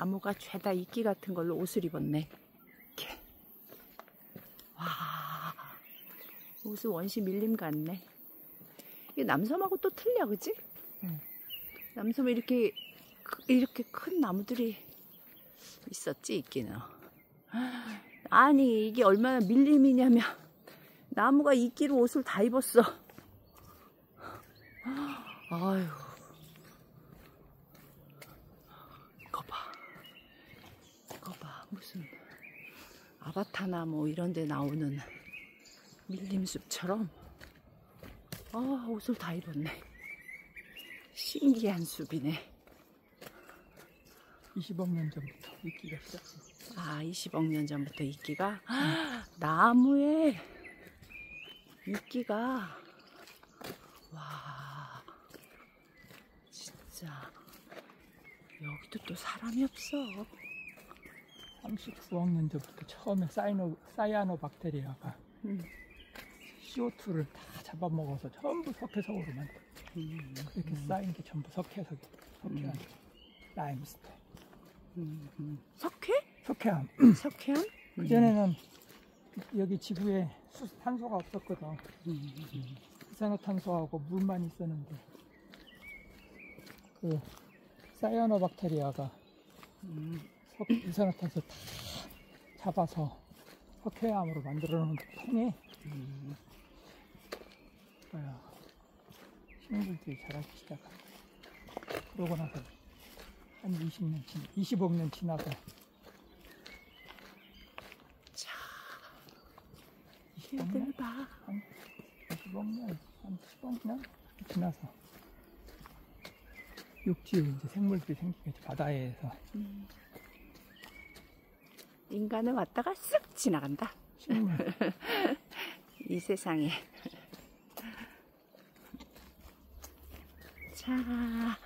나무가 죄다 이끼 같은 걸로 옷을 입었네. 이렇게. 와, 옷이 원시 밀림 같네. 이게 남섬하고 또 틀려, 그치? 응. 남섬에 이렇게 큰 나무들이 있었지, 이끼는. 아니, 이게 얼마나 밀림이냐면 나무가 이끼로 옷을 다 입었어. 아유, 이거 봐, 무슨 아바타나 뭐 이런 데 나오는 밀림숲처럼 옷을 다 입었네. 신기한 숲이네. 20억 년 전부터 이끼가 시작했어. 20억 년 전부터 이끼가? 나무에 이끼가, 와, 진짜 여기도 또 사람이 없어. 39억 년 전부터 처음에 사이아노박테리아가 CO2를 다 잡아먹어서 전부 석회석으로 만들어. 그렇게 쌓인 게 전부 석회암. 라임스톤. 석회? 석회암. 석회암? 그전에는 여기 지구에 탄소가 없었거든. 이산화탄소하고 물만 있었는데 그 사이아노박테리아가 이산화탄소 다 잡아서 석회암으로 만들어 놓은 통에 식물들이 자라기 시작한 거야. 그러고 나서 한 20억 년 지나서 자, 얘들 봐. 한 10억 년 지나서 육지에 이제 생물들이 생기겠지, 바다에서. 인간은 왔다가 쓱 지나간다. 식물. 이 세상에. 자,